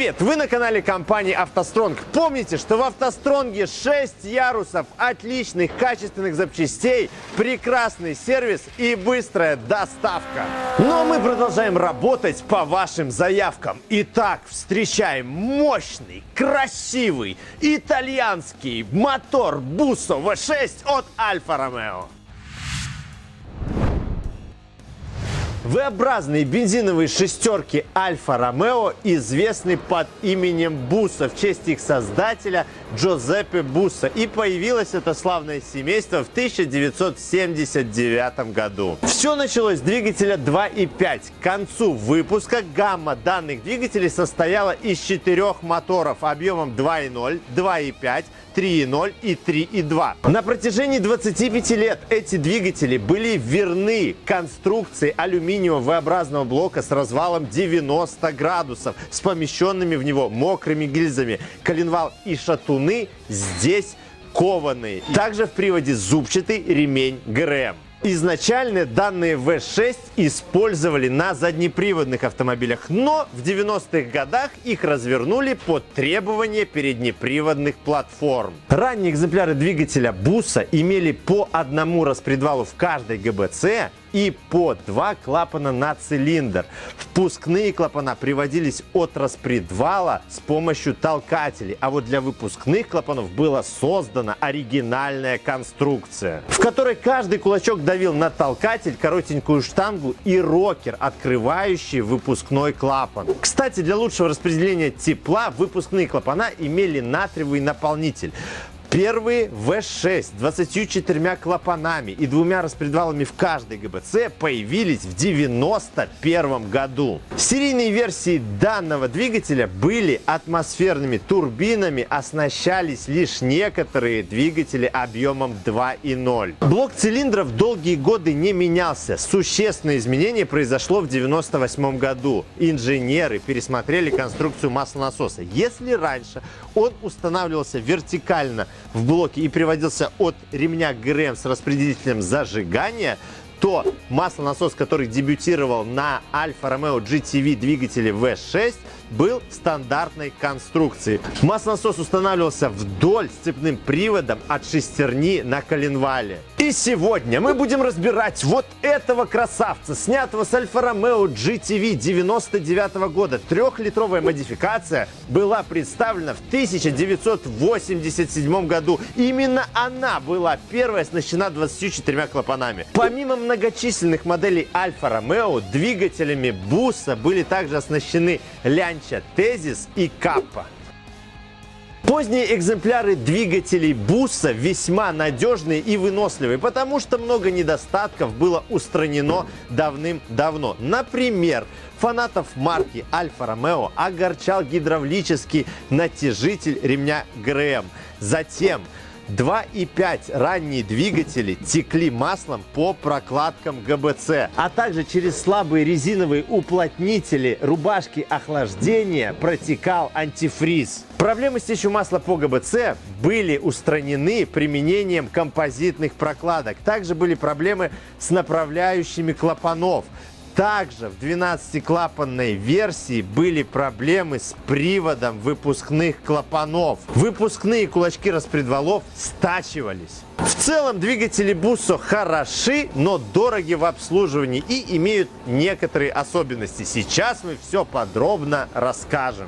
Привет! Вы на канале компании «АвтоСтронг». Помните, что в «АвтоСтронге» 6 ярусов отличных качественных запчастей, прекрасный сервис и быстрая доставка. Но мы продолжаем работать по вашим заявкам. Итак, встречаем мощный, красивый, итальянский мотор Busso V6 от Альфа Ромео. V-образные бензиновые шестерки Альфа Ромео известны под именем Busso в честь их создателя Джузеппе Busso. И появилось это славное семейство в 1979 году. Все началось с двигателя 2.5. К концу выпуска гамма данных двигателей состояла из 4 моторов объемом 2.0, 2.5, 3.0 и 3.2. На протяжении 25 лет эти двигатели были верны конструкции алюминиевого V-образного блока с развалом 90 градусов, с помещенными в него мокрыми гильзами. Коленвал и шатуны здесь кованые. Также в приводе зубчатый ремень ГРМ. Изначально данные V6 использовали на заднеприводных автомобилях, но в 90-х годах их развернули под требования переднеприводных платформ. Ранние экземпляры двигателя Busso имели по одному распредвалу в каждой ГБЦ и по 2 клапана на цилиндр. Впускные клапана приводились от распредвала с помощью толкателей, а вот для выпускных клапанов была создана оригинальная конструкция, в которой каждый кулачок давил на толкатель, коротенькую штангу и рокер, открывающий выпускной клапан. Кстати, для лучшего распределения тепла выпускные клапана имели натриевый наполнитель. Первые V6 с 24 клапанами и 2 распредвалами в каждой ГБЦ появились в 1991 году. Серийные версии данного двигателя были атмосферными турбинами, оснащались лишь некоторые двигатели объемом 2.0. Блок цилиндров долгие годы не менялся. Существенное изменение произошло в 1998 году. Инженеры пересмотрели конструкцию маслонасоса. Если раньше он устанавливался вертикально в блоке и приводился от ремня ГРМ с распределителем зажигания, то маслонасос, который дебютировал на Альфа Ромео GTV двигателе V6, был стандартной конструкции. Маслонасос устанавливался вдоль сцепным приводом от шестерни на коленвале. И сегодня мы будем разбирать вот этого красавца, снятого с Альфа Ромео GTV 99 года. 3-литровая модификация была представлена в 1987 году. Именно она была первой оснащена 24 клапанами. Помимо многочисленных моделей Альфа Ромео, двигателями Busso были также оснащены Lancia Tezis и Kappa. Поздние экземпляры двигателей Busso весьма надежные и выносливые, потому что много недостатков было устранено давным-давно. Например, фанатов марки Альфа Ромео огорчал гидравлический натяжитель ремня ГРМ. Затем 2.5 ранние двигатели текли маслом по прокладкам ГБЦ, а также через слабые резиновые уплотнители рубашки охлаждения протекал антифриз. Проблемы с течью масла по ГБЦ были устранены применением композитных прокладок. Также были проблемы с направляющими клапанов. Также в 12-клапанной версии были проблемы с приводом выпускных клапанов. Выпускные кулачки распредвалов стачивались. В целом двигатели Busso хороши, но дороги в обслуживании и имеют некоторые особенности. Сейчас мы все подробно расскажем.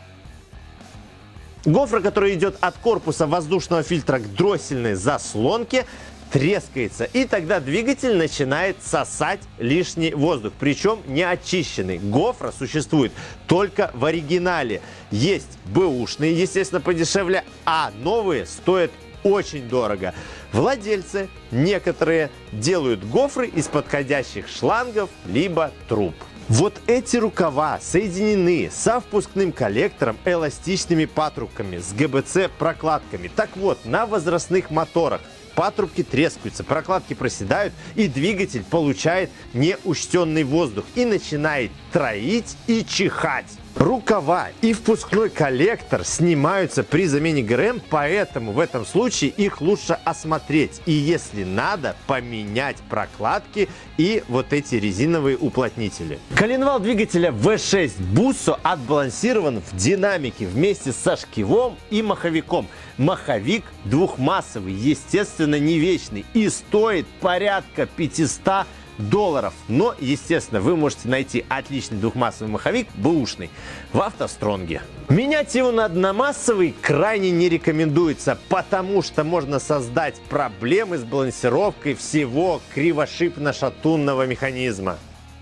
Гофра, которая идет от корпуса воздушного фильтра к дроссельной заслонке, трескается, и тогда двигатель начинает сосать лишний воздух, причем не очищенный. Гофра существует только в оригинале. Есть бэушные, естественно, подешевле, а новые стоят очень дорого. Владельцы некоторые делают гофры из подходящих шлангов либо труб. Вот эти рукава соединены со впускным коллектором, эластичными патрубками, с ГБЦ-прокладками. Так вот, на возрастных моторах патрубки трескаются, прокладки проседают, и двигатель получает неучтенный воздух и начинает троить и чихать. Рукава и впускной коллектор снимаются при замене ГРМ, поэтому в этом случае их лучше осмотреть и, если надо, поменять прокладки и вот эти резиновые уплотнители. Коленвал двигателя V6 Busso отбалансирован в динамике вместе со шкивом и маховиком. Маховик двухмассовый, естественно, не вечный и стоит порядка $500. Но, естественно, вы можете найти отличный двухмассовый маховик, бэушный, в автостронге. Менять его на одномассовый крайне не рекомендуется, потому что можно создать проблемы с балансировкой всего кривошипно-шатунного механизма.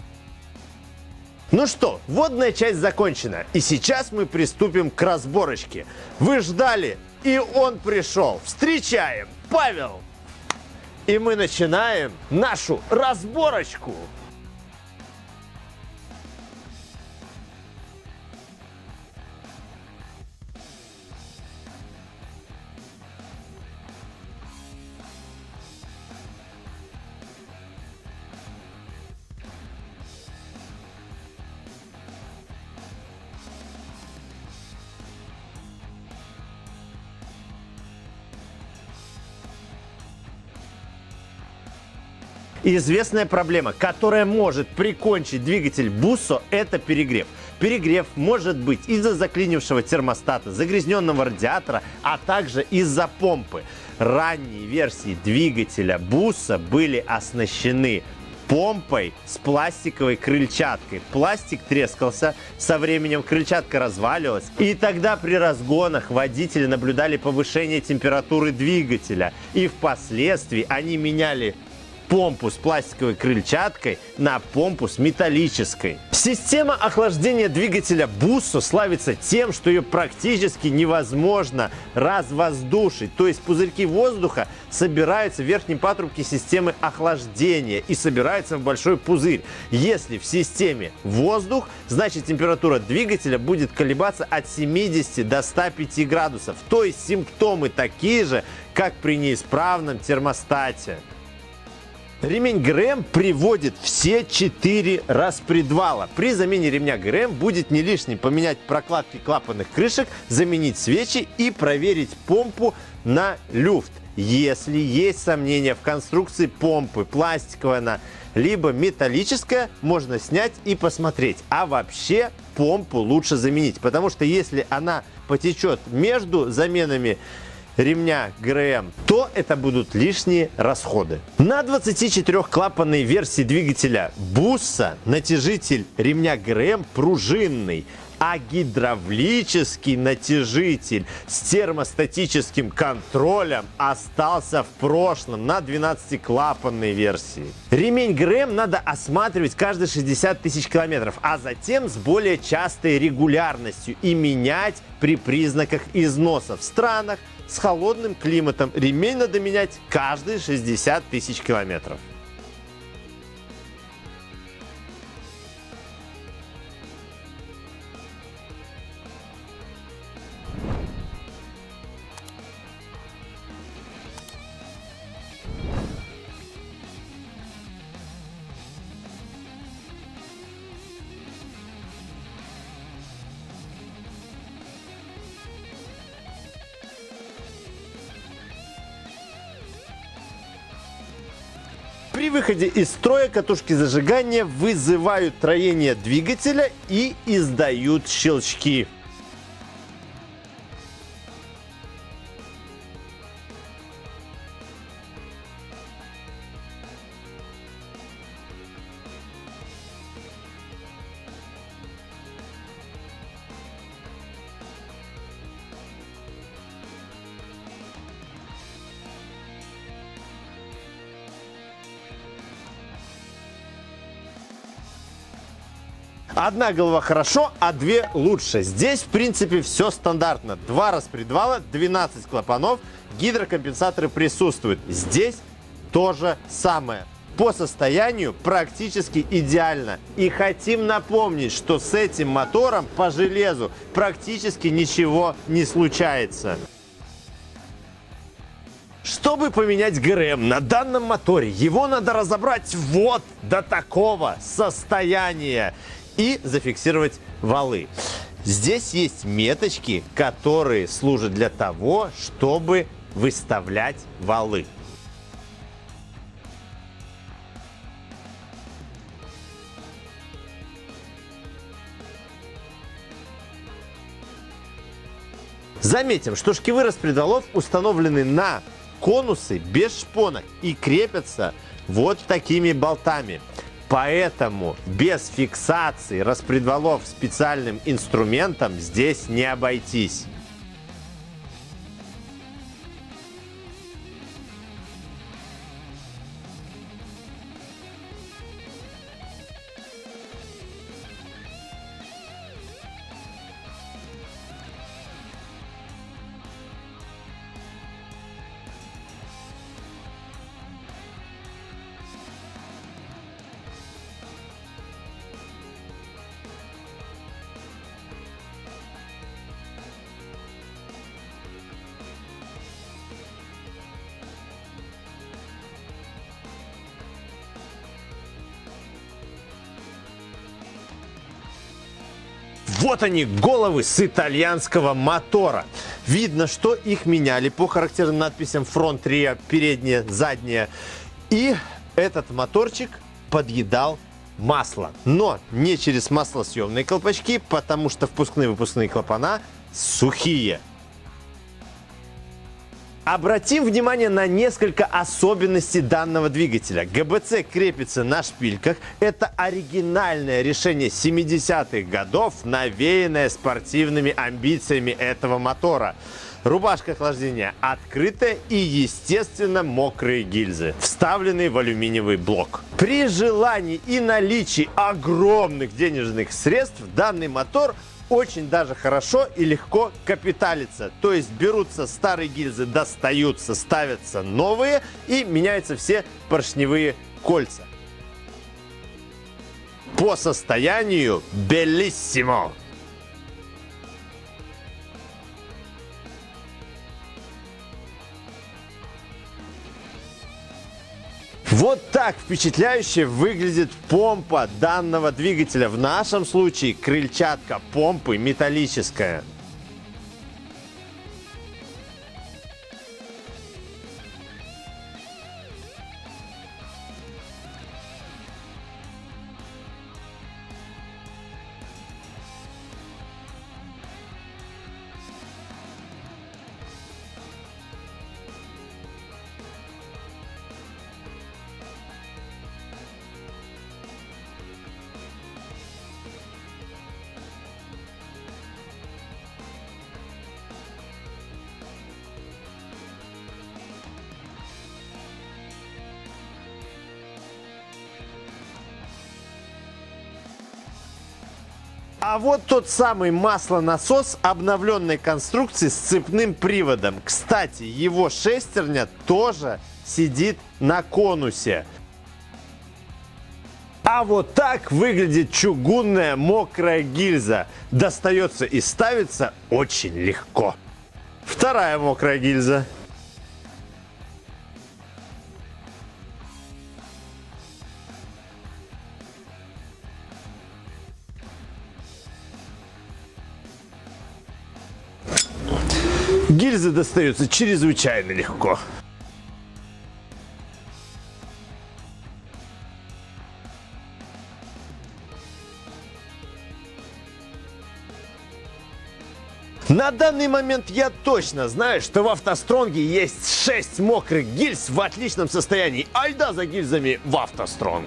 Ну что, вводная часть закончена, и сейчас мы приступим к разборочке. Вы ждали, и он пришел. Встречаем, Павел! И мы начинаем нашу разборочку. Известная проблема, которая может прикончить двигатель Busso, это перегрев. Перегрев может быть из-за заклинившего термостата, загрязненного радиатора, а также из-за помпы. Ранние версии двигателя Busso были оснащены помпой с пластиковой крыльчаткой. Пластик трескался, со временем крыльчатка разваливалась, и тогда при разгонах водители наблюдали повышение температуры двигателя, и впоследствии они меняли помпу с пластиковой крыльчаткой на помпу с металлической. Система охлаждения двигателя Busso славится тем, что ее практически невозможно развоздушить. То есть пузырьки воздуха собираются в верхнем патрубке системы охлаждения и собираются в большой пузырь. Если в системе воздух, значит температура двигателя будет колебаться от 70 до 105 градусов. То есть симптомы такие же, как при неисправном термостате. Ремень ГРМ приводит все 4 распредвала. При замене ремня ГРМ будет не лишним поменять прокладки клапанных крышек, заменить свечи и проверить помпу на люфт. Если есть сомнения в конструкции помпы, пластиковая она, либо металлическая, можно снять и посмотреть. А вообще помпу лучше заменить, потому что если она потечет между заменами ремня ГРМ, то это будут лишние расходы. На 24-клапанной версии двигателя Busso натяжитель ремня ГРМ пружинный, а гидравлический натяжитель с термостатическим контролем остался в прошлом на 12-клапанной версии. Ремень ГРМ надо осматривать каждые 60 тысяч километров, а затем с более частой регулярностью и менять при признаках износа. В странах с холодным климатом ремень надо менять каждые 60 тысяч километров. При выходе из строя катушки зажигания вызывают троение двигателя и издают щелчки. Одна голова хорошо, а две лучше. Здесь, в принципе, все стандартно. 2 распредвала, 12 клапанов, гидрокомпенсаторы присутствуют. Здесь то же самое. По состоянию практически идеально. И хотим напомнить, что с этим мотором по железу практически ничего не случается. Чтобы поменять ГРМ на данном моторе, его надо разобрать вот до такого состояния. и зафиксировать валы. Здесь есть меточки, которые служат для того, чтобы выставлять валы. Заметим, что шкивы распредвалов установлены на конусы без шпонок и крепятся вот такими болтами. Поэтому без фиксации распредвалов специальным инструментом здесь не обойтись. Вот они, головы с итальянского мотора. Видно, что их меняли по характерным надписям фронт, риа, передняя, задняя. И этот моторчик подъедал масло. Но не через маслосъемные колпачки, потому что впускные и выпускные клапана сухие. Обратим внимание на несколько особенностей данного двигателя. ГБЦ крепится на шпильках. Это оригинальное решение 70-х годов, навеянное спортивными амбициями этого мотора. Рубашка охлаждения открытая и, естественно, мокрые гильзы, вставленные в алюминиевый блок. При желании и наличии огромных денежных средств данный мотор очень даже хорошо и легко капиталится. То есть берутся старые гильзы, достаются, ставятся новые и меняются все поршневые кольца. По состоянию белиссимо. Вот так впечатляюще выглядит помпа данного двигателя. В нашем случае крыльчатка помпы металлическая. А вот тот самый маслонасос обновленной конструкции с цепным приводом. Кстати, его шестерня тоже сидит на конусе. А вот так выглядит чугунная мокрая гильза. Достается и ставится очень легко. Вторая мокрая гильза. Гильзы достаются чрезвычайно легко. На данный момент я точно знаю, что в автостронге есть 6 мокрых гильз в отличном состоянии. Айда за гильзами в автостронг.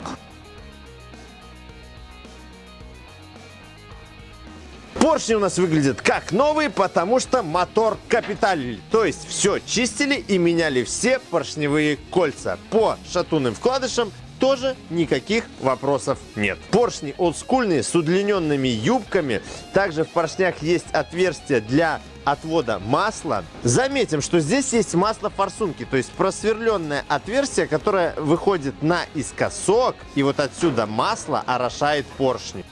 Поршни у нас выглядят как новые, потому что мотор капиталили. То есть все чистили и меняли все поршневые кольца. По шатунным вкладышам тоже никаких вопросов нет. Поршни олдскульные с удлиненными юбками. Также в поршнях есть отверстие для отвода масла. Заметим, что здесь есть масло-форсунки, то есть просверленное отверстие, которое выходит наискосок, и вот отсюда масло орошает поршни.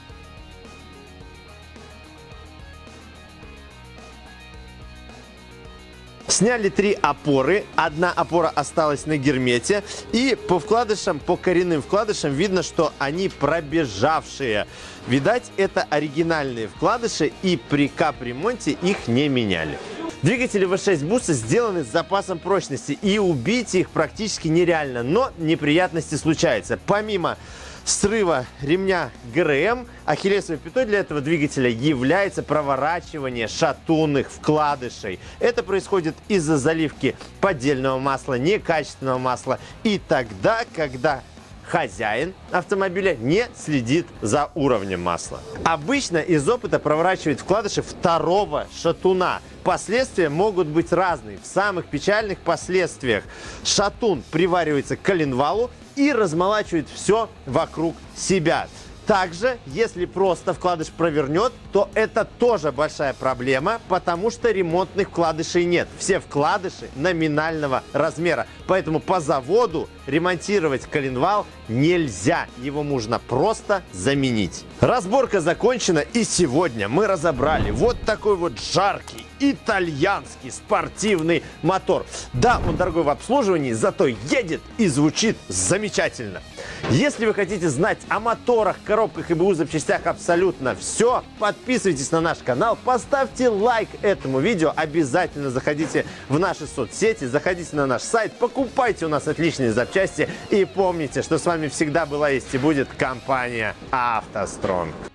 Сняли 3 опоры, одна опора осталась на гермете, и по вкладышам, по коренным вкладышам видно, что они пробежавшие. Видать, это оригинальные вкладыши, и при капремонте их не меняли. Двигатели V6 Busse сделаны с запасом прочности, и убить их практически нереально, но неприятности случаются. Помимо срыва ремня ГРМ, ахиллесовой пятой для этого двигателя является проворачивание шатунных вкладышей. Это происходит из-за заливки поддельного масла, некачественного масла, и тогда, когда хозяин автомобиля не следит за уровнем масла. Обычно из опыта проворачивают вкладыши второго шатуна. Последствия могут быть разные. В самых печальных последствиях шатун приваривается к коленвалу и размолачивает все вокруг себя. Также, если просто вкладыш провернет, то это тоже большая проблема, потому что ремонтных вкладышей нет. Все вкладыши номинального размера. Поэтому по заводу ремонтировать коленвал нельзя. Его можно просто заменить. Разборка закончена, и сегодня мы разобрали вот такой вот жаркий итальянский спортивный мотор. Да, он дорогой в обслуживании, зато едет и звучит замечательно. Если вы хотите знать о моторах, коробках и БУ запчастях абсолютно все, подписывайтесь на наш канал, поставьте лайк этому видео, обязательно заходите в наши соцсети, заходите на наш сайт, покупайте у нас отличные запчасти и помните, что с вами всегда была, есть и будет компания «АвтоСтронг».